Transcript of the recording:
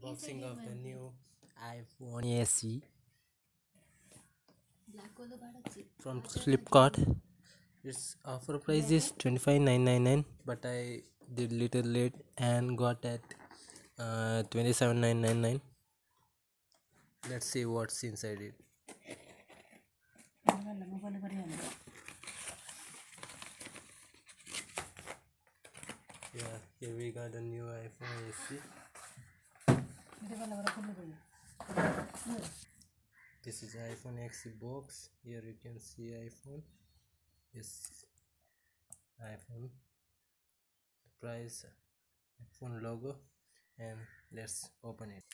unboxing of the new iPhone SE from Flipkart. Its offer price is 25,999, but I did little late and got at 27,999. Let's see what's inside it. Yeah, here we got a new iPhone SE. This is iPhone XE box. Here you can see iPhone. Yes, iPhone. The price, iPhone logo, and let's open it.